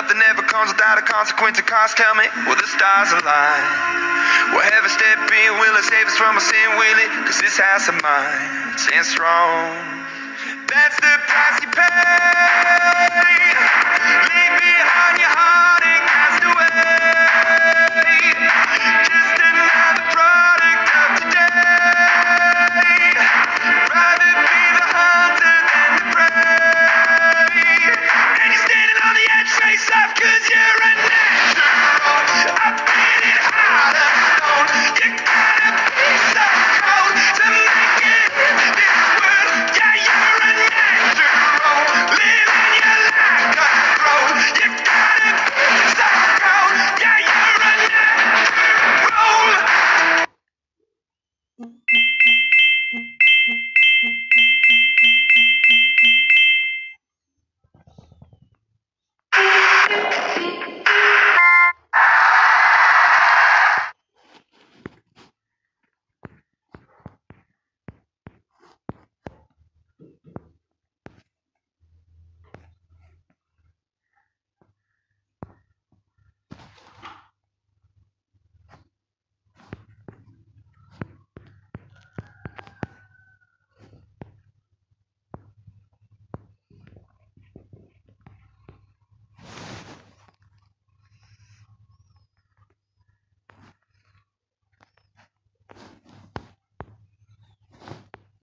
Nothing ever comes without a consequence and cost. Tell me, will the stars align? Will heaven step in? Will it save us from our sin? Will it? Cause this house of mine stands strong. That's the price you pay.